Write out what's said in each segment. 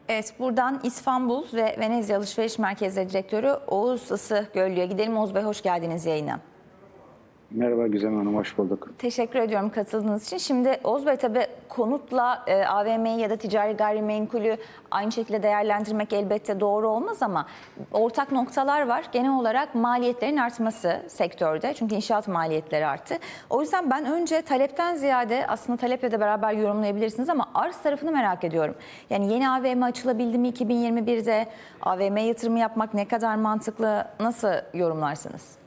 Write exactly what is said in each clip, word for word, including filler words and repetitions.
Evet, buradan İstanbul ve Venezia Alışveriş Merkezleri Direktörü Oğuz Isıgöllü'ye gidelim. Oğuz Bey, hoş geldiniz yayına. Merhaba Güzem Hanım, hoş bulduk. Teşekkür ediyorum katıldığınız için. Şimdi Oğuz Bey, tabii konutla e, A V M'yi ya da ticari gayrimenkulü aynı şekilde değerlendirmek elbette doğru olmaz ama ortak noktalar var. Genel olarak maliyetlerin artması sektörde, çünkü inşaat maliyetleri arttı. O yüzden ben önce talepten ziyade, aslında taleple de beraber yorumlayabilirsiniz ama arz tarafını merak ediyorum. Yani yeni A V M açılabildi mi iki bin yirmi birde? A V M yatırımı yapmak ne kadar mantıklı? Nasıl yorumlarsınız?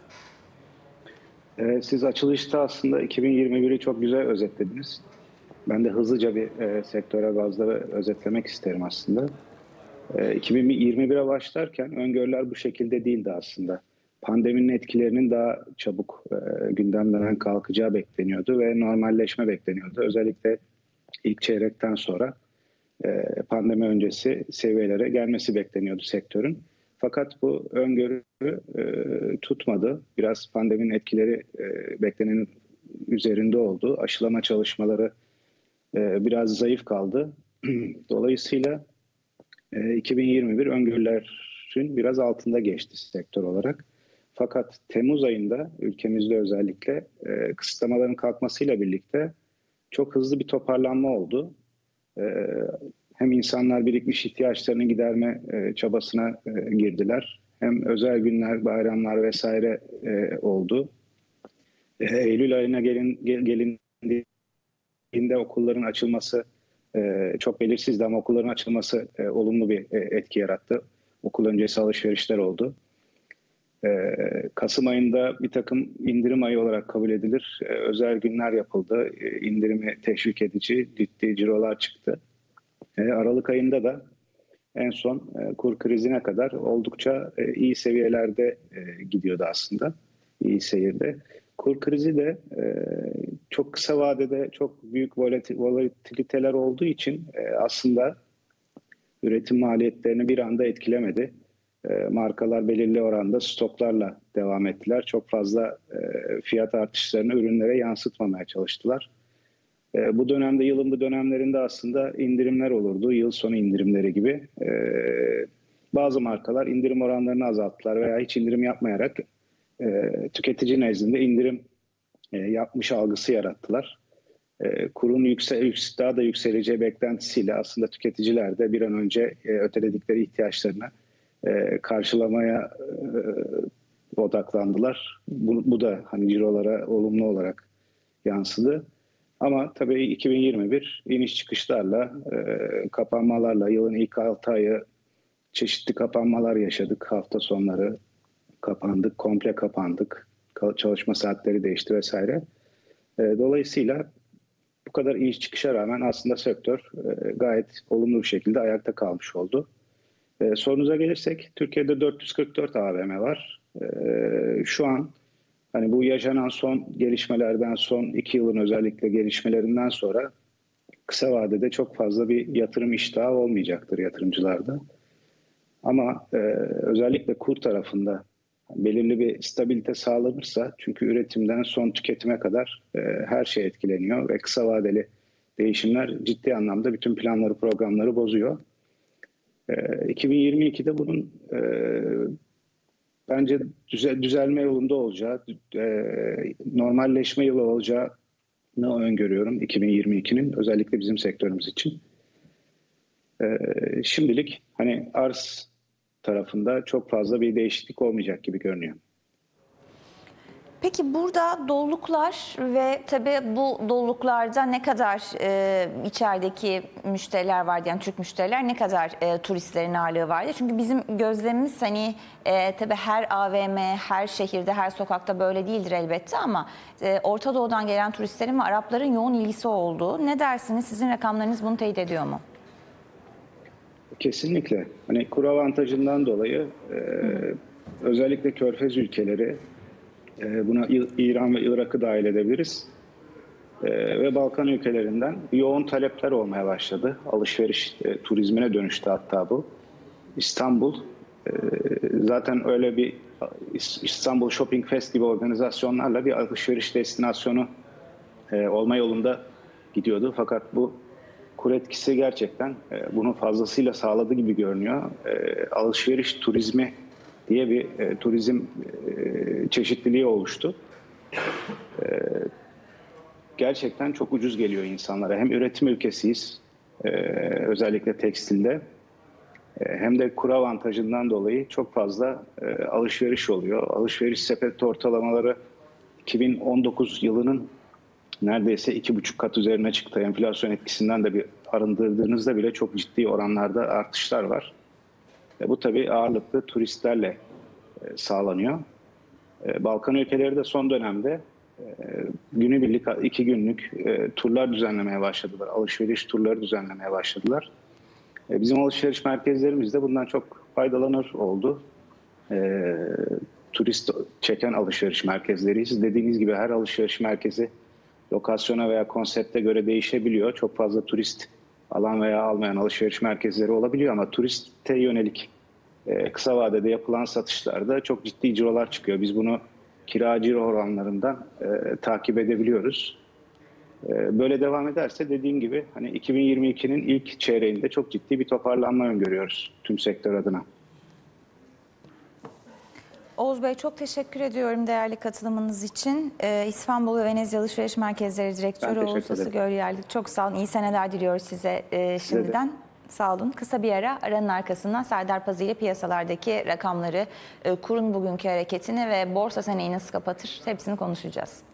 Siz açılışta aslında iki bin yirmi biri çok güzel özetlediniz. Ben de hızlıca bir e, sektöre bazda özetlemek isterim aslında. E, iki bin yirmi bire başlarken öngörüler bu şekilde değildi aslında. Pandeminin etkilerinin daha çabuk e, gündemden kalkacağı bekleniyordu ve normalleşme bekleniyordu. Özellikle ilk çeyrekten sonra e, pandemi öncesi seviyelere gelmesi bekleniyordu sektörün. Fakat bu öngörü e, tutmadı. Biraz pandeminin etkileri e, beklenenin üzerinde oldu. Aşılama çalışmaları e, biraz zayıf kaldı. Dolayısıyla e, iki bin yirmi bir öngörülerin biraz altında geçti sektör olarak. Fakat Temmuz ayında ülkemizde özellikle e, kısıtlamaların kalkmasıyla birlikte çok hızlı bir toparlanma oldu. E, Hem insanlar birikmiş ihtiyaçlarını giderme e, çabasına e, girdiler. Hem özel günler, bayramlar vesaire e, oldu. E, Eylül ayına gelin, gel, gelindiğinde okulların açılması e, çok belirsizdi ama okulların açılması e, olumlu bir e, etki yarattı. Okul öncesi alışverişler oldu. E, Kasım ayında bir takım indirim ayı olarak kabul edilir. E, özel günler yapıldı. E, indirimi teşvik edici ciddi cirolar çıktı. Aralık ayında da en son kur krizine kadar oldukça iyi seviyelerde gidiyordu aslında, iyi seyirde. Kur krizi de çok kısa vadede çok büyük volatiliteler olduğu için aslında üretim maliyetlerini bir anda etkilemedi. Markalar belirli oranda stoklarla devam ettiler. Çok fazla fiyat artışlarını ürünlere yansıtmamaya çalıştılar. Bu dönemde, yılın bu dönemlerinde aslında indirimler olurdu. Yıl sonu indirimleri gibi. Bazı markalar indirim oranlarını azalttılar veya hiç indirim yapmayarak tüketici nezdinde indirim yapmış algısı yarattılar. Kurun yüksel, daha da yükseleceği beklentisiyle aslında tüketiciler de bir an önce öteledikleri ihtiyaçlarını karşılamaya odaklandılar. Bu, bu da hani cirolara olumlu olarak yansıdı. Ama tabii iki bin yirmi bir iniş çıkışlarla, e, kapanmalarla, yılın ilk altı ayı çeşitli kapanmalar yaşadık. Hafta sonları kapandık, komple kapandık. Çalışma saatleri değişti vesaire. E, dolayısıyla bu kadar iniş çıkışa rağmen aslında sektör e, gayet olumlu bir şekilde ayakta kalmış oldu. E, sorunuza gelirsek, Türkiye'de dört yüz kırk dört A V M var. E, şu an hani bu yaşanan son gelişmelerden, son iki yılın özellikle gelişmelerinden sonra kısa vadede çok fazla bir yatırım iştahı olmayacaktır yatırımcılarda. Ama e, özellikle kur tarafında belirli bir stabilite sağlanırsa, çünkü üretimden son tüketime kadar e, her şey etkileniyor ve kısa vadeli değişimler ciddi anlamda bütün planları, programları bozuyor. E, iki bin yirmi ikide bunun e, bence düzelme yolunda olacağı, normalleşme yılı olacağını öngörüyorum iki bin yirmi ikinin, özellikle bizim sektörümüz için. Şimdilik hani arz tarafında çok fazla bir değişiklik olmayacak gibi görünüyor. Peki burada doluluklar ve tabii bu doluluklarda ne kadar e, içerideki müşteriler vardı, yani Türk müşteriler, ne kadar e, turistlerin ağırlığı vardı? Çünkü bizim gözlemimiz hani e, tabii her A V M, her şehirde, her sokakta böyle değildir elbette ama e, Orta Doğu'dan gelen turistlerin ve Arapların yoğun ilgisi olduğu. Ne dersiniz? Sizin rakamlarınız bunu teyit ediyor mu? Kesinlikle. Hani kur avantajından dolayı e, özellikle Körfez ülkeleri, buna İran ve Irak'ı dahil edebiliriz. Ve Balkan ülkelerinden yoğun talepler olmaya başladı. Alışveriş turizmine dönüştü hatta bu. İstanbul, zaten öyle bir İstanbul Shopping Fest gibi organizasyonlarla bir alışveriş destinasyonu olma yolunda gidiyordu. Fakat bu kur etkisi gerçekten e, bunu fazlasıyla sağladı gibi görünüyor. E, alışveriş turizmi diye bir e, turizm e, çeşitliliği oluştu. E, gerçekten çok ucuz geliyor insanlara. Hem üretim ülkesiyiz, e, özellikle tekstilde, e, hem de kur avantajından dolayı çok fazla e, alışveriş oluyor. Alışveriş sepeti ortalamaları iki bin on dokuz yılının neredeyse iki buçuk kat üzerine çıktı. Enflasyon etkisinden de bir arındırdığınızda bile çok ciddi oranlarda artışlar var. E, bu tabii ağırlıklı turistlerle e, sağlanıyor. E, Balkan ülkeleri de son dönemde e, günübirlik, iki günlük e, turlar düzenlemeye başladılar. Alışveriş turları düzenlemeye başladılar. E, bizim alışveriş merkezlerimiz de bundan çok faydalanır oldu. E, turist çeken alışveriş merkezleriyiz. Dediğiniz gibi her alışveriş merkezi lokasyona veya konsepte göre değişebiliyor. Çok fazla turist alan veya almayan alışveriş merkezleri olabiliyor ama turiste yönelik e, kısa vadede yapılan satışlarda çok ciddi cirolar çıkıyor. Biz bunu kira ciro oranlarından e, takip edebiliyoruz. E, böyle devam ederse dediğim gibi hani iki bin yirmi ikinin ilk çeyreğinde çok ciddi bir toparlanma öngörüyoruz tüm sektör adına. Oğuz Bey, çok teşekkür ediyorum değerli katılımınız için. Ee, İstanbul ve Venezia Alışveriş Merkezleri Direktörü Ben Oğuz teşekkür ederim. Gölyerlik. Çok sağ olun. İyi seneler diliyoruz size e, şimdiden. Sağ olun. Kısa bir ara, aranın arkasından Serdar Pazı ile piyasalardaki rakamları, e, kurun bugünkü hareketini ve borsa seneyi nasıl kapatır hepsini konuşacağız.